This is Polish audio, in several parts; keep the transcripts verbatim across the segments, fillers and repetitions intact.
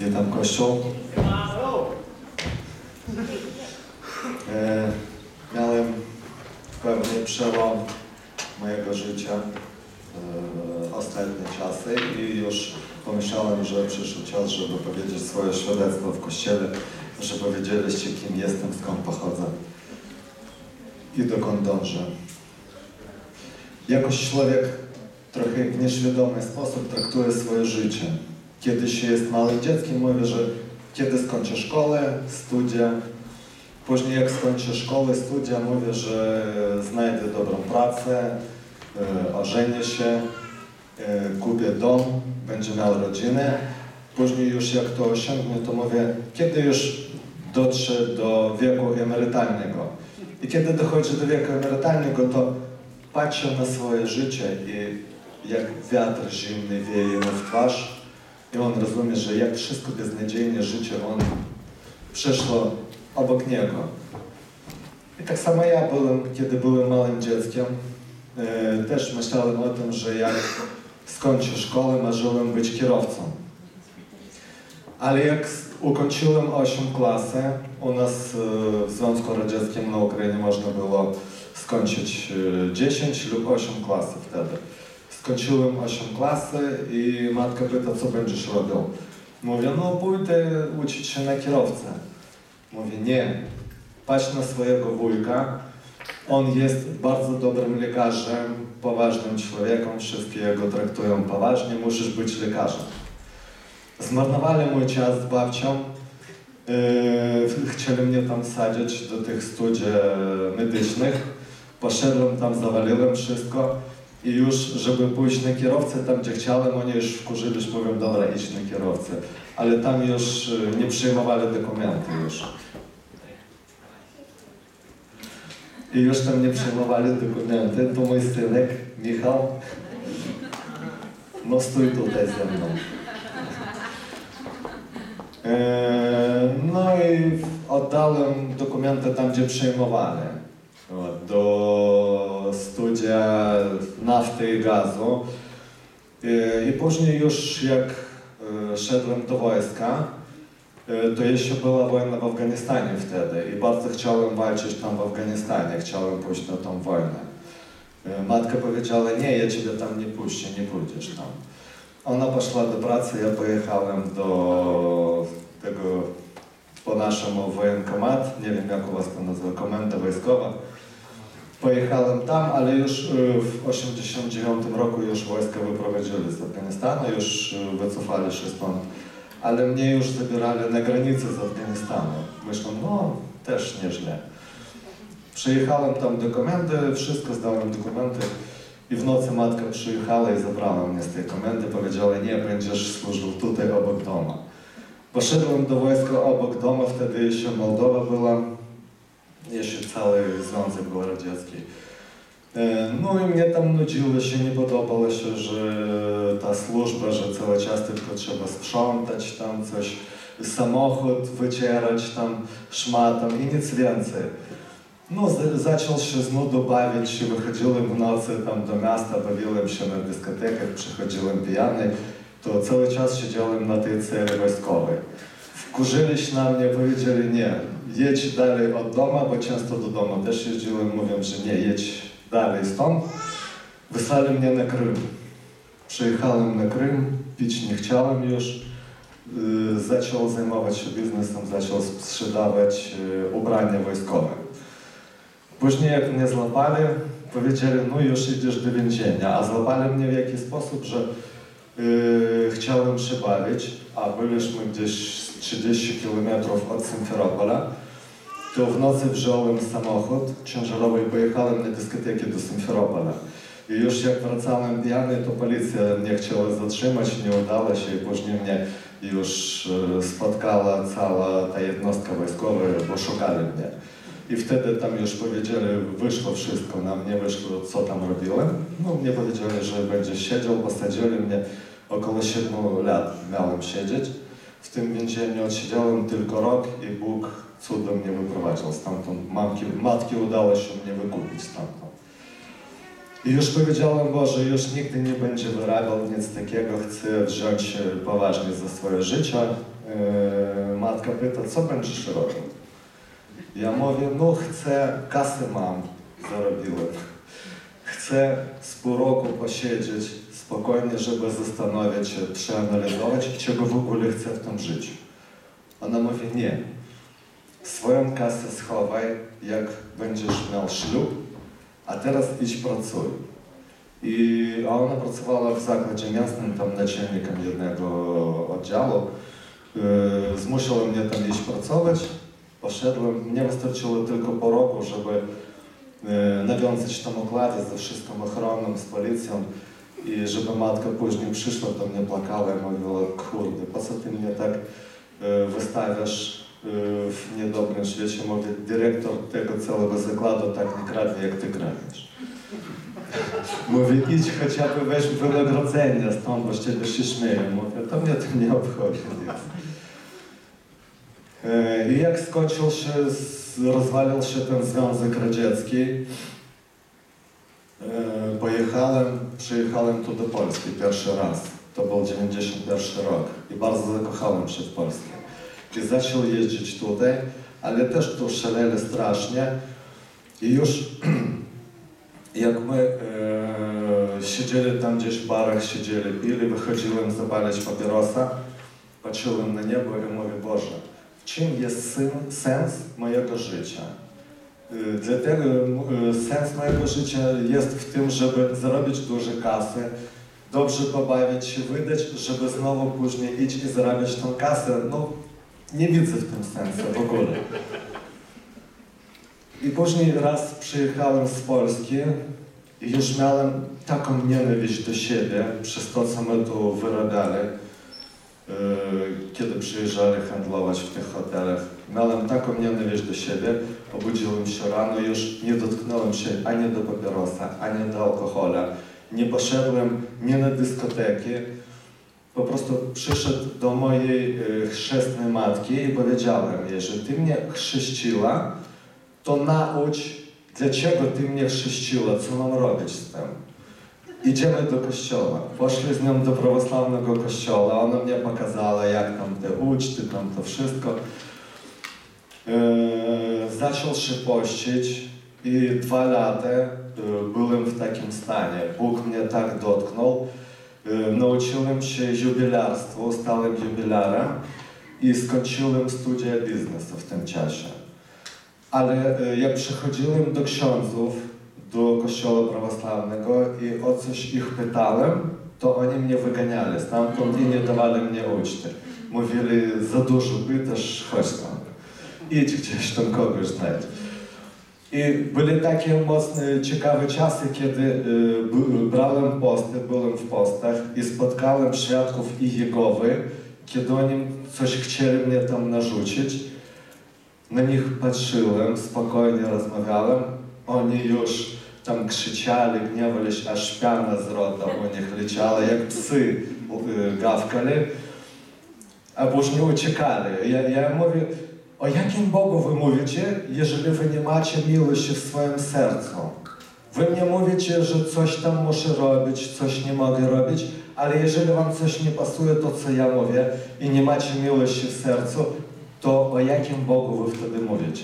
Witam Kościół. E, miałem pewny przełom mojego życia, e, ostatnie czasy i już pomyślałem, że przyszedł czas, żeby powiedzieć swoje świadectwo w Kościele, żeby wiedzieliście, kim jestem, skąd pochodzę i dokąd dążę. Jakoś człowiek trochę w nieświadomy sposób traktuje swoje życie. Kiedy się jest małym dzieckiem, mówię, że kiedy skończę szkołę, studia. Później jak skończę szkołę, studia, mówię, że znajdę dobrą pracę, e, ożenię się, e, kupię dom, będzie miał rodzinę. Później już jak to osiągnę, to mówię, kiedy już dotrze do wieku emerytalnego. I kiedy dochodzi do wieku emerytalnego, to patrzę na swoje życie i jak wiatr zimny wieje mu w twarz i on rozumie, że jak wszystko beznadziejne życie on przeszło obok niego. I tak samo ja byłem, kiedy byłem małym dzieckiem, e, też myślałem o tym, że jak skończę szkołę, marzyłem być kierowcą. Ale jak ukończyłem ósmą klasę, u nas w Związku Radzieckim na Ukrainie można było skończyć dziesięć lub osiem klasy wtedy. Skończyłem osiem klasy i matka pyta, co będziesz robił. Mówię, no pójdę uczyć się na kierowcę. Mówię, nie, patrz na swojego wujka. On jest bardzo dobrym lekarzem, poważnym człowiekiem, wszystkie go traktują poważnie, musisz być lekarzem. Zmarnowali mój czas z babcią. Yy, chcieli mnie tam sadzić do tych studiów medycznych. Poszedłem tam, zawaliłem wszystko i już, żeby pójść na kierowcę, tam gdzie chciałem, oni już wkurzyli, że mówią, dobra, idź na kierowcę. Ale tam już nie przyjmowali dokumenty już. I już tam nie przyjmowali dokumenty, to mój synek, Michał, no stój tutaj ze mną. No i oddałem dokumenty tam, gdzie przyjmowali. Do studia nafty i gazu. I później już jak szedłem do wojska, to jeszcze była wojna w Afganistanie wtedy i bardzo chciałem walczyć tam w Afganistanie, chciałem pójść na tą wojnę. Matka powiedziała, nie, ja ciebie tam nie puszczę, nie pójdziesz tam. Ona poszła do pracy, ja pojechałem do tego, po naszemu wojenkomat, nie wiem jak u was to nazywa, komenda wojskowa. Pojechałem tam, ale już w osiemdziesiątym dziewiątym roku już wojska wyprowadzili z Afganistanu, już wycofali się stąd. Ale mnie już zabierali na granicę z Afganistanu. Myślę, no też nieźle. Przyjechałem tam do komendy, wszystko zdałem dokumenty i w nocy matka przyjechała i zabrała mnie z tej komendy, powiedziała, nie, będziesz służył tutaj obok domu. Poszedłem do wojska obok domu, wtedy jeszcze Mołdowa była, jeszcze cały Związek był radziecki. No i mnie tam nudziło się, nie podobało się, że ta służba, że cały czas tylko trzeba sprzątać tam coś, samochód wycierać tam szmatą i nic więcej. No zaczął się z nudu bawić, wychodziłem w nocy tam do miasta, bawiłem się na dyskotekach, przychodziłem pijany, to cały czas siedziałem na tej celi wojskowej. Wkurzyli się na mnie, powiedzieli nie, jedź dalej od domu, bo często do domu też jeździłem, mówią, że nie, jedź dalej stąd. Wysłali mnie na Krym. Przyjechałem na Krym, pić nie chciałem już. Yy, zaczął zajmować się biznesem, zaczął sprzedawać yy, ubrania wojskowe. Później jak mnie złapali, powiedzieli, no już idziesz do więzienia, a złapali mnie w jaki sposób, że yy, chciałem się bawić, a byliśmy gdzieś trzydzieści kilometrów od Symferopola. To w nocy wziąłem samochód ciężarowy i pojechałem na dyskotekę do Symferopola. I już jak wracałem pijany, to policja mnie chciała zatrzymać, nie udało się i później mnie już spotkała cała ta jednostka wojskowa, bo szukali mnie. I wtedy tam już powiedzieli, wyszło wszystko na mnie, wyszło co tam robiłem. No mnie powiedzieli, że będzie siedział, posadzili mnie, około siedmiu lat miałem siedzieć. W tym więzieniu odsiedziałem tylko rok i Bóg cudem mnie wyprowadził stamtąd. Matki, matki udało się mnie wykupić stamtąd. I już powiedziałem, Boże, już nigdy nie będzie wyrabiał nic takiego, chcę wziąć się poważnie za swoje życie. Yy, matka pyta, co będziesz robił? Ja mówię, no chcę, kasę mam, zarobiłem. Chcę z pół roku posiedzieć spokojnie, żeby zastanowić się, przeanalizować, czego w ogóle chcę w tym życiu. Ona mówi, nie. Swoją kasę schowaj, jak będziesz miał ślub, a teraz idź pracuj. I a ona pracowała w zakładzie miastnym, tam naczelnikiem jednego oddziału. Yy, zmusiła mnie tam iść pracować. Poszedłem. Mnie wystarczyło tylko po roku, żeby yy, nawiązać tam układy ze wszystkim ochroną, z policją. I żeby matka później przyszła, to mnie płakała i mówiła, kurde, po co ty mnie tak yy, wystawiasz w niedobrym świecie? Mówię, dyrektor tego całego zakładu tak nie kradnie, jak ty kradniesz. Mówię, idź chociaż weź wynagrodzenie stąd, bo z ciebie się śmieję. Mówię, to mnie to nie obchodzi. I jak skończył się, rozwalił się ten Związek Radziecki, pojechałem, przyjechałem tu do Polski pierwszy raz. To był dziewięćdziesiąty pierwszy rok i bardzo zakochałem się w Polsce. I zaczął jeździć tutaj, ale też tu szaleli strasznie. I już jak my e, siedzieli tam gdzieś w barach, siedzieli, pili, wychodziłem zapalić papierosa, patrzyłem na niebo i mówię, Boże, w czym jest sens mojego życia? E, dlatego e, sens mojego życia jest w tym, żeby zarobić duże kasy, dobrze pobawić się, wydać, żeby znowu później iść i zarabiać tą kasę. No, nie widzę w tym sensu w ogóle. I później raz przyjechałem z Polski i już miałem taką nienawiść do siebie przez to, co my tu wyrabiali, yy, kiedy przyjeżdżali handlować w tych hotelach. Miałem taką nienawiść do siebie, obudziłem się rano i już nie dotknąłem się ani do papierosa, ani do alkohola. Nie poszedłem nie na dyskoteki. Po prostu przyszedł do mojej y, chrzestnej matki i powiedziałem jej, że ty mnie chrzciła, to naucz, dlaczego ty mnie chrzciła, co mam robić z tym. Idziemy do kościoła. Poszli z nią do prawosławnego kościoła, ona mnie pokazała, jak tam te uczty, tam to wszystko. Yy, zaczął się pościć i dwa lata yy, byłem w takim stanie. Bóg mnie tak dotknął. Nauczyłem się jubilarstwu, stałem jubilarem i skończyłem studia biznesu w tym czasie. Ale jak przychodziłem do księdzów, do kościoła prawosławnego i o coś ich pytałem, to oni mnie wyganiali stamtąd i nie dawali mnie uczty. Mówili, za dużo pytasz, chodź tam, idź gdzieś tam kogoś znajdź. I były takie mocne, ciekawe czasy, kiedy y, brałem posty, byłem w postach i spotkałem świadków i Jehowy, kiedy oni coś chcieli mnie tam narzucić. Na nich patrzyłem, spokojnie rozmawiałem, oni już tam krzyczali, gniewali się, aż piana z rota u nich leciała, jak psy y, gawkali, a później uciekali. Ja, ja mówię, o jakim Bogu wy mówicie, jeżeli wy nie macie miłości w swoim sercu? Wy mnie mówicie, że coś tam muszę robić, coś nie mogę robić, ale jeżeli wam coś nie pasuje, to co ja mówię, i nie macie miłości w sercu, to o jakim Bogu wy wtedy mówicie?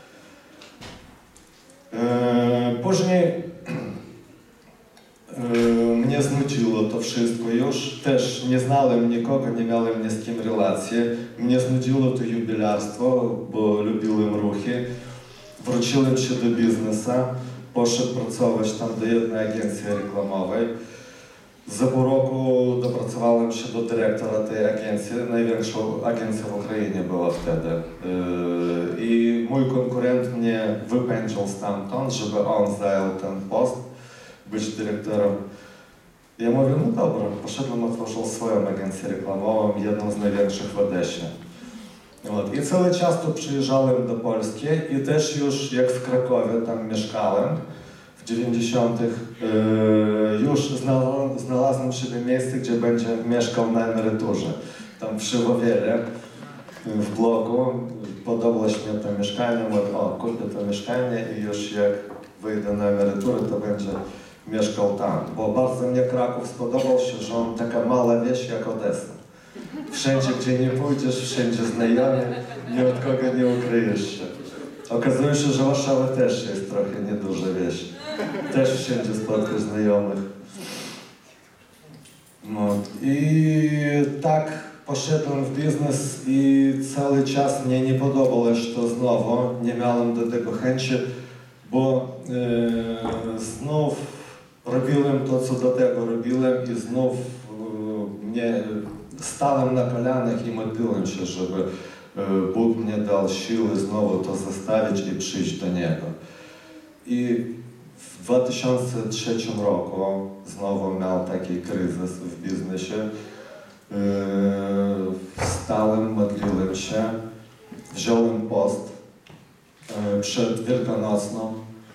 Eee, później eee, mnie znudziło to wszystko już, też nie znałem nikogo, nie miałem nie z kim relacji. Mnie znudziło to jubilarstwo, bo lubiłem ruchy. Wróciłem się do biznesu, poszedłem pracować tam do jednej agencji reklamowej. Za pół roku dopracowałem się do dyrektora tej agencji, największą agencją w Ukrainie była wtedy. I mój konkurent mnie wypędził stamtąd, żeby on zajął ten post, być dyrektorem. Ja mówię, no dobra, poszedłem, otworzył swoją agencję reklamową, jedną z największych w Odesie. I cały czas tu przyjeżdżałem do Polski i też już jak w Krakowie tam mieszkałem, w dziewięćdziesiątych yy, już znalazłem, znalazłem sobie miejsce, gdzie będzie mieszkał na emeryturze. Tam przy Wawierze, w bloku, podobało się mi to mieszkanie, mówię, o, kupię to mieszkanie i już jak wyjdę na emeryturę, to będzie mieszkał tam, bo bardzo mnie Kraków spodobał się, że on taka mała wieś jak Odessa. Wszędzie, gdzie nie pójdziesz, wszędzie znajomi, ni od kogo nie ukryjesz się. Okazuje się, że Warszawa też jest trochę nieduża wieś. Też wszędzie spotkasz znajomych. No i tak poszedłem w biznes i cały czas mnie nie podobało się to znowu. Nie miałem do tego chęci, bo e, znów robiłem to, co do tego robiłem i znów e, mnie stałem na kolanach i modliłem się, żeby e, Bóg mnie dał siły znowu to zostawić i przyjść do Niego. I w dwa tysiące trzecim roku znowu miał taki kryzys w biznesie. Wstałem, modliłem się, wziąłem post przed Wielkanocną.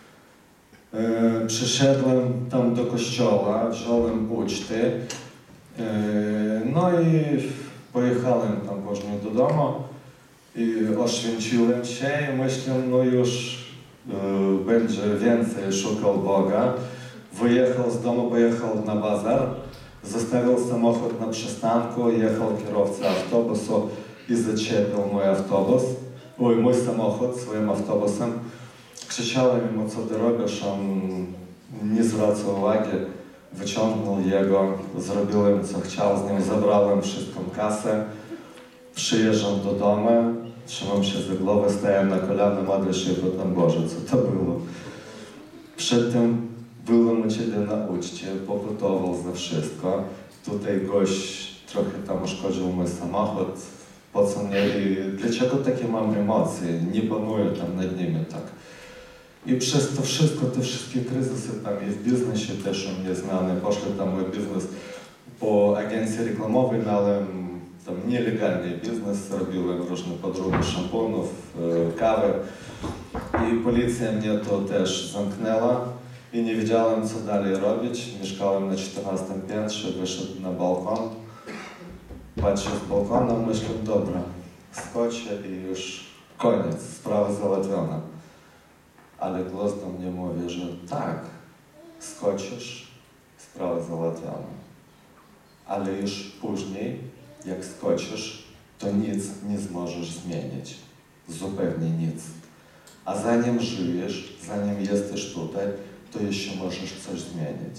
Przyszedłem tam do kościoła, wziąłem uczty. No i pojechałem tam później do domu i oświęciłem się i myślę, no już będzie więcej szukał Boga. Wyjechał z domu, pojechał na bazar, zostawił samochód na przystanku, jechał kierowca autobusu i zaczepił mój autobus, oj, mój samochód swoim autobusem. Krzyczałem mu, co ty robisz, on nie zwracał uwagi, wyciągnął jego, zrobiłem co chciał z nim, zabrałem wszystką kasę, przyjeżdżam do domu, trzymam się za głowę, stałem na kolana, modlę się i pytam, Boże, co to było? Przed tym byłem u Ciebie na uczcie, pokutował za wszystko. Tutaj gość trochę tam uszkodził mój samochód, po co mnie i dlaczego takie mam emocje, nie panuję tam nad nimi tak. I przez to wszystko, te wszystkie kryzysy tam i w biznesie też u mnie znane, poszły tam mój biznes po agencji reklamowej, miałem tam nielegalny biznes, robiłem różne podróby szamponów, kawy i policja mnie to też zamknęła i nie wiedziałem, co dalej robić. Mieszkałem na czternastym piętrze, wyszedł na balkon, patrzę z balkonu, myślę, dobra, skoczę i już koniec, sprawa załatwiona. Ale głos do mnie mówi, że tak, skoczysz, sprawa załatwiona. Ale już później, jak skoczysz, to nic nie zможesz zmienić. Zupełnie nic. A zanim żyjesz, zanim jesteś tutaj, to jeszcze możesz coś zmienić.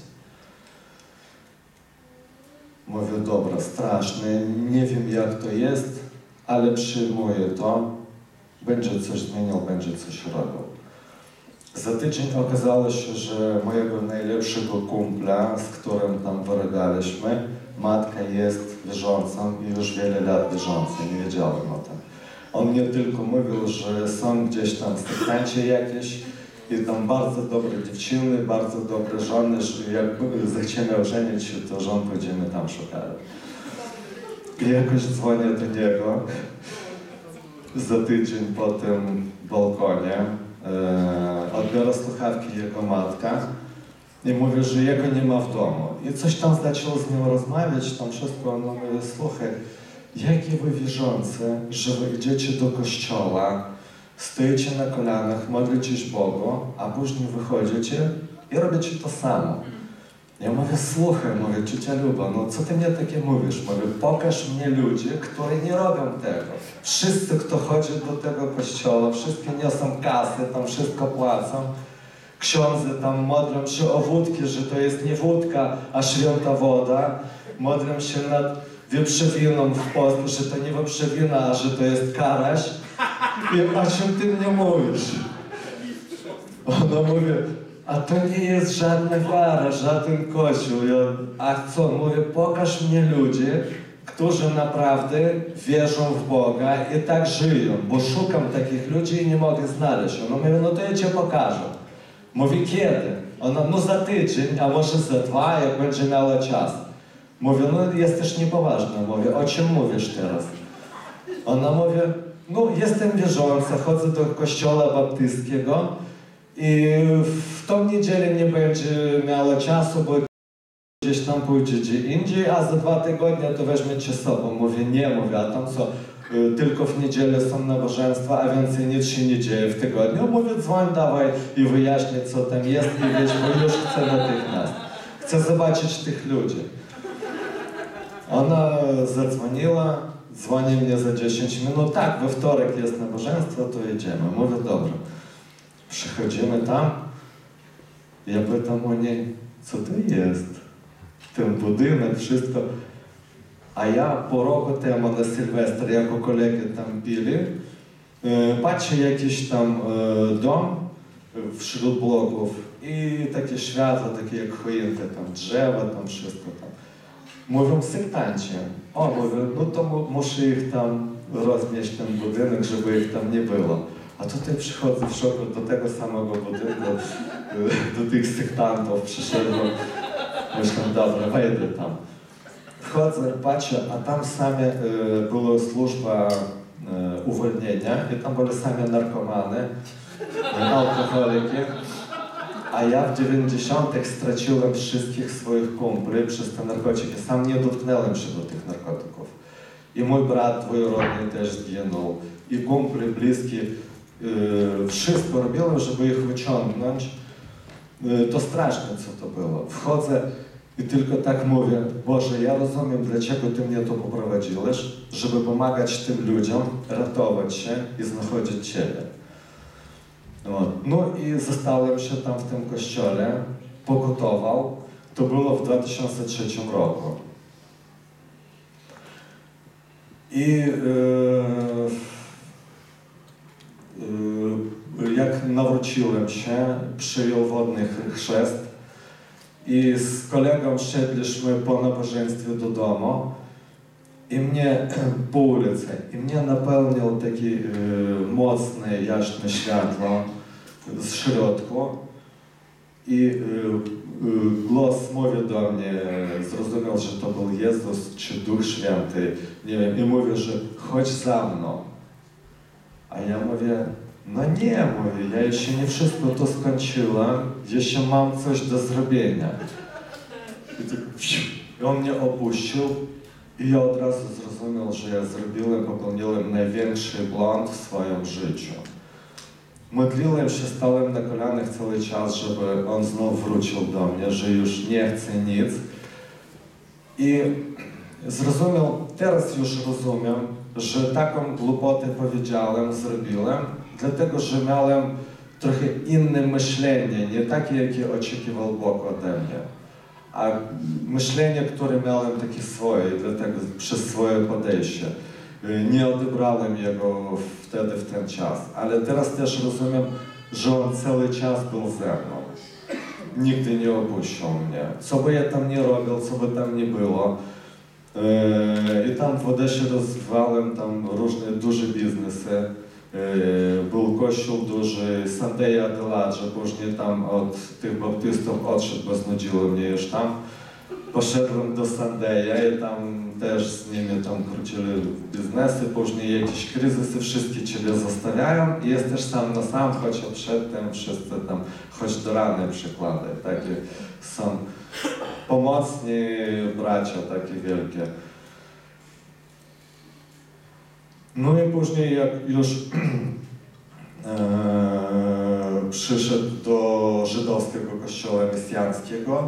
Mówię, dobra, straszne, nie wiem jak to jest, ale przyjmuję to, będzie coś zmieniał, będzie coś robił. Za tydzień okazało się, że mojego najlepszego kumpla, z którym tam wyrabialiśmy, matka jest wierzącą i już wiele lat wierząca, nie wiedziałem o tym. On mnie tylko mówił, że są gdzieś tam sektanci jakieś i tam bardzo dobre dziewczyny, bardzo dobre żony, że jak zechciemy ożenić się, to żon pójdziemy tam szukać. I jakoś dzwonię do niego za tydzień po tym balkonie. E, odbiera słuchawki jego matka i mówi, że jego nie ma w domu. I coś tam zaczął z nim rozmawiać, tam wszystko, on mówi, słuchaj, jakie wy wierzący, że wy idziecie do kościoła, stoicie na kolanach, modlicie się Bogu, a później wychodzicie i robicie to samo. Ja mówię, słuchaj, mówię, ciocia Luba, no co ty mnie takie mówisz? Mówię, pokaż mnie ludzi, którzy nie robią tego. Wszyscy, kto chodzi do tego kościoła, wszystkie niosą kasy, tam wszystko płacą. Ksiądze tam modlą się o wódki, że to jest nie wódka, a święta woda. Modlą się nad wieprzowiną w postu, że to nie wieprzowina, a że to jest karaś. I o czym ty mnie mówisz? Ona mówi, a to nie jest żadna wiara, żaden kościół. Ja, a co? Mówię, pokaż mnie ludzi, którzy naprawdę wierzą w Boga i tak żyją, bo szukam takich ludzi i nie mogę znaleźć. Ona mówi, no to ja cię pokażę. Mówi, kiedy? Ona, no za tydzień, a może za dwa, jak będzie miała czas. Mówię, no jesteś niepoważna. Mówię, o czym mówisz teraz? Ona mówi, no jestem wierząca, chodzę do kościoła baptystskiego i w tą niedzielę nie będzie miała czasu, bo gdzieś tam pójdzie gdzie indziej, a za dwa tygodnie to weźmiecie sobą. Mówię, nie, mówię, a tam co? y, tylko w niedzielę są nabożeństwa, a więcej nic się nie dzieje w tygodniu. Mówię, dzwoń dawaj i wyjaśnię, co tam jest i wiesz, bo już chcę natychmiast. Chcę zobaczyć tych ludzi. Ona zadzwoniła, dzwoni mnie za dziesięć minut, tak, we wtorek jest nabożeństwo, to jedziemy. Mówię, dobra. Przychodzimy tam, ja pytam o niej, co to jest? Ten budynek, wszystko. A ja po roku temu na Sylwester, jako kolegi tam byli, patrzę jakiś tam dom wśród bloków i takie światła, takie jak choinki, tam drzewa, tam wszystko tam. Mówią, sektanci. O, mówię, no to muszę ich tam rozmieść ten budynek, żeby ich tam nie było. A tutaj przychodzę w szoku do tego samego budynku, do tych sektantów przyszedłem. Myślę, dobra, wejdę tam. Wchodzę, patrzę, a tam same e, była służba e, uwolnienia i tam byli same narkomany, e, alkoholiki. A ja w dziewięćdziesiątych straciłem wszystkich swoich kumpli przez te narkotyki. Sam nie dotknąłem się do tych narkotyków. I mój brat dwurodny też zginął. I kumpli, bliscy. Yy, wszystko robiłem, żeby ich wyciągnąć. Yy, to straszne, co to było. Wchodzę i tylko tak mówię, Boże, ja rozumiem, dlaczego Ty mnie tu poprowadziłeś, żeby pomagać tym ludziom, ratować się i znachodzić Ciebie. No i zostałem się tam w tym kościele, pogotował. To było w dwa tysiące trzecim roku. I yy, yy, jak nawróciłem się, przyjął wodny chrzest i z kolegą szedliśmy po nabożeństwie do domu i mnie po ulicy, i mnie napełnił taki yy, mocne, jaśne światło z środku i yy, yy, głos mówił do mnie, zrozumiał, że to był Jezus czy Duch Święty, nie wiem, i mówi, że chodź za mną. A ja mówię, no nie, mówię, ja jeszcze nie wszystko to skończyłem, jeszcze mam coś do zrobienia. I, tak, i on mnie opuścił i ja od razu zrozumiał, że ja zrobiłem, popełniłem największy błąd w swoim życiu. Modliłem się, stałem na kolanach cały czas, żeby on znów wrócił do mnie, że już nie chce nic. I zrozumiał, teraz już rozumiem, że taką głupotę powiedziałem, zrobiłem, dlatego że miałem trochę inne myślenie, nie takie, jakie oczekiwał Bóg ode mnie, a myślenie, które miałem takie swoje, dlatego przez swoje podejście. Nie odebrałem jego wtedy, w ten czas, ale teraz też rozumiem, że on cały czas był ze mną. Nigdy nie opuścił mnie. Co by ja tam nie robił, co by tam nie było. I tam w Odesie rozwijałem tam różne duże biznesy. Był kościół duży, Sandeja Deladże, później tam od tych baptystów odszedł, bo znudziło mnie już tam. Poszedłem do Sandeja i tam też z nimi tam krócili biznesy, później jakieś kryzysy, wszystkie Ciebie zostawiają i jesteś sam na sam, choć przedtem wszyscy tam, choć do rany przykłady, takie są pomocni bracia, takie wielkie. No i później jak już e, przyszedł do żydowskiego kościoła mesjańskiego,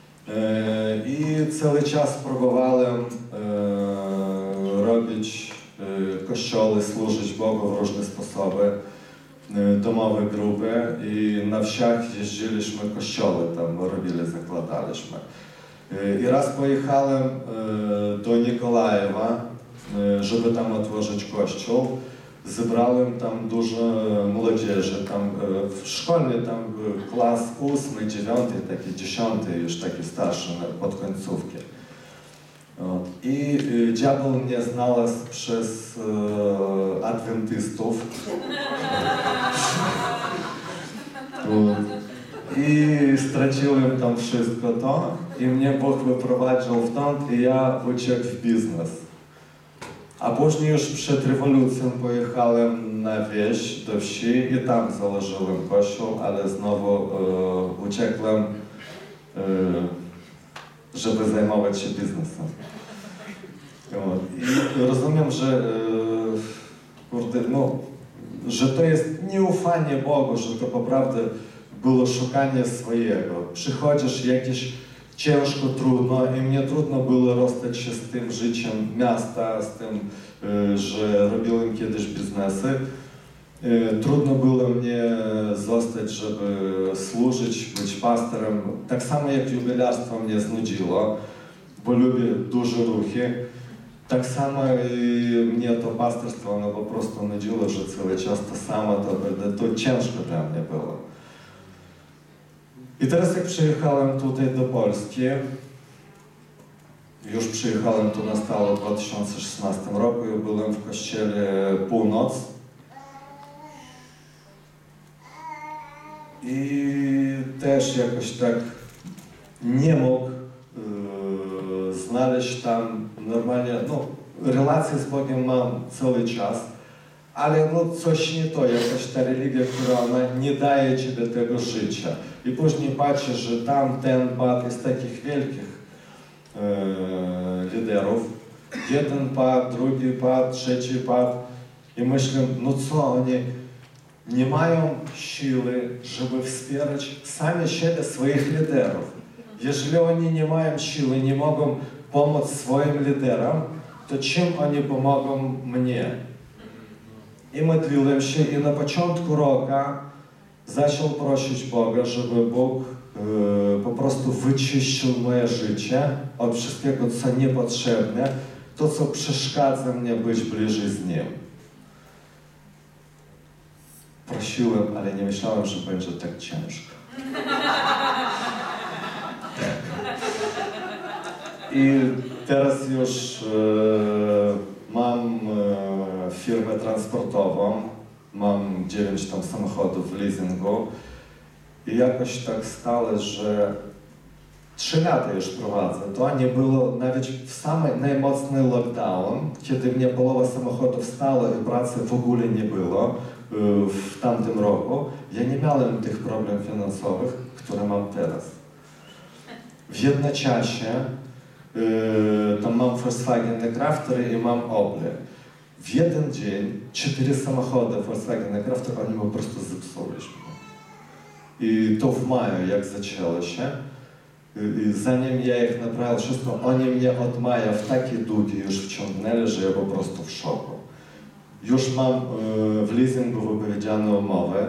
i cały czas próbowałem e, robić e, kościoły, służyć Bogu w różne sposoby, e, domowe grupy i na wsiach jeździliśmy, kościoły tam robili, zakładaliśmy. E, I raz pojechałem e, do Nikolajewa, e, żeby tam otworzyć kościół. Zebrałem tam dużo młodzieży, tam w szkolny tam klas ósmy, dziewiąty, taki dziesiąty, już taki starszy, pod końcówkę. I diabeł mnie znalazł przez e, adwentystów. I straciłem tam wszystko to i mnie Bóg wyprowadził stąd i ja uciekł w biznes. A później już przed rewolucją pojechałem na wieś, do wsi i tam założyłem kościół, ale znowu e, uciekłem, e, żeby zajmować się biznesem. I rozumiem, że e, naprawdę, no, że to jest nieufanie Bogu, że to naprawdę było szukanie swojego. Przychodzisz jakieś ciężko, trudno i mnie trudno było rozstać się z tym życiem miasta, z tym, że robiłem kiedyś biznesy. Trudno było mnie zostać, żeby służyć, być pastorem. Tak samo jak jubilarstwo mnie znudziło, bo lubię duże ruchy. Tak samo i mnie to pastorstwo no, po prostu nudziło, że cały czas to samo, to, to ciężko dla mnie było. I teraz jak przyjechałem tutaj do Polski, już przyjechałem tu na stałe w dwa tysiące szesnastym roku i byłem w kościele Północ. I też jakoś tak nie mógł yy, znaleźć tam normalnie, no relacje z Bogiem mam cały czas, ale no coś nie to, jakaś ta religia, która ona nie daje Ciebie tego życia. I później patrzę, że tam ten pad jest takich wielkich yy, liderów. Jeden pad, drugi pad, trzeci pad. I myślę, no co oni nie mają siły, żeby wspierać sami siebie, swoich liderów. Jeżeli oni nie mają siły, nie mogą pomóc swoim liderom, to czym oni pomogą mnie? I modliłem się i na początku roku zaczął prosić Boga, żeby Bóg e, po prostu wyczyścił moje życie od wszystkiego, co niepotrzebne, to, co przeszkadza mnie być bliżej z Nim. Prosiłem, ale nie myślałem, że będzie tak ciężko. I teraz już e, mam e, firmę transportową, mam dziewięć tam samochodów w leasingu i jakoś tak stało, że trzy lata już prowadzę. To nie było nawet w samej najmocniejszy lockdown, kiedy mnie połowa samochodów stała i pracy w ogóle nie było w tamtym roku. Ja nie miałem tych problemów finansowych, które mam teraz. W jednocześnie Yy, tam mam Volkswagen Crafter i mam Opel. W jeden dzień cztery samochody Volkswagen Crafter oni po prostu zepsuliśmy. I to w maju, jak zaczęło się, i zanim ja ich naprawił wszystko, oni mnie od maja w takie długi już wciągnęli, że ja po prostu w szoku. Już mam yy, w leasingu wypowiedziane umowy,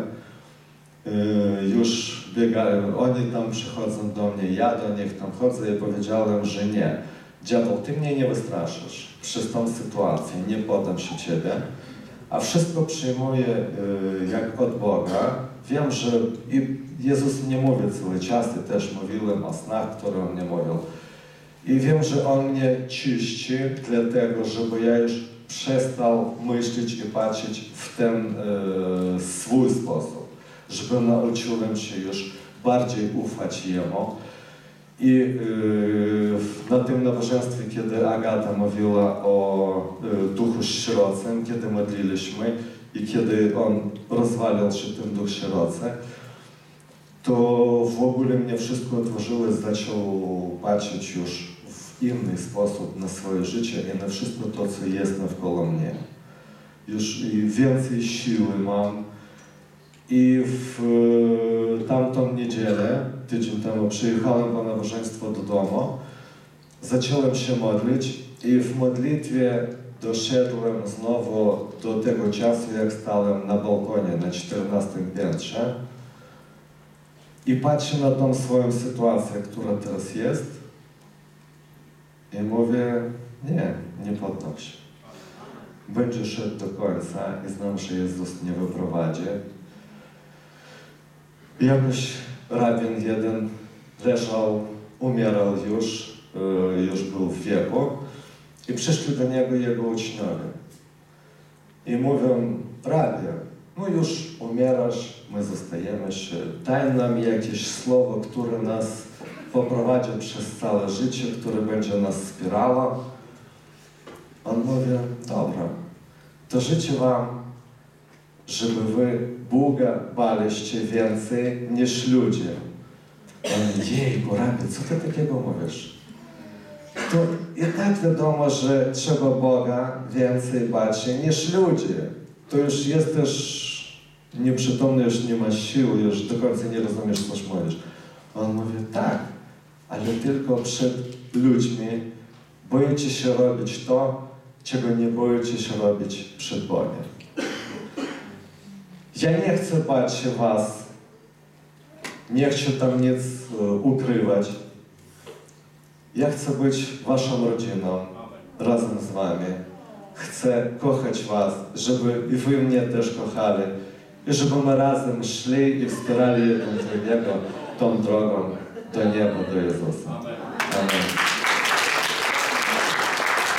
yy, już biegają, oni tam przychodzą do mnie, ja do nich tam chodzę i powiedziałem, że nie. Diabeł, ty mnie nie wystraszysz przez tą sytuację, nie poddam się Ciebie, a wszystko przyjmuję yy, jak od Boga. Wiem, że i Jezus mnie mówi cały czas i też mówiłem o snach, które On mnie mówił. I wiem, że On mnie czyści dlatego, żeby ja już przestał myśleć i patrzeć w ten yy, swój sposób, żeby nauczyłem się już bardziej ufać Jemu. I yy, na tym nabożeństwie, kiedy Agata mówiła o yy, Duchu Sierocym, kiedy modliliśmy i kiedy On rozwalił się ten Duch Sierocy, to w ogóle mnie wszystko otworzyło i zaczął patrzeć już w inny sposób na swoje życie i na wszystko to, co jest naokoło mnie. Już i więcej siły mam. I w e, tamtą niedzielę, tydzień temu, przyjechałem po nabożeństwo do domu, zacząłem się modlić i w modlitwie doszedłem znowu do tego czasu, jak stałem na balkonie na czternastym piętrze i patrzę na tą swoją sytuację, która teraz jest i mówię, nie, nie poddam się. Będzie szedł do końca i znam, że Jezus mnie wyprowadzi. I jakoś rabin jeden leżał, umierał już, yy, już był w wieku i przyszli do niego jego uczniowie. I mówią, rabie, no już umierasz, my zostajemy się, daj nam jakieś słowo, które nas poprowadzi przez całe życie, które będzie nas wspierało. On mówi, dobra, to życzę wam, żeby wy Boga baliście więcej niż ludzie. On, jejku, rabie, co ty takiego mówisz? To i tak wiadomo, że trzeba Boga więcej bać się niż ludzie. to już jesteś nieprzytomny, już nie masz sił, już do końca nie rozumiesz, coś mówisz. On mówi, tak, ale tylko przed ludźmi boicie się robić to, czego nie boicie się robić przed Bogiem. Ja nie chcę bać się was, nie chcę tam nic ukrywać. Ja chcę być waszą rodziną, razem z wami. Chcę kochać was, żeby i wy mnie też kochali. I żebyśmy razem szli i wspierali jeden drugiego tą drogą do nieba, do Jezusa. Amen.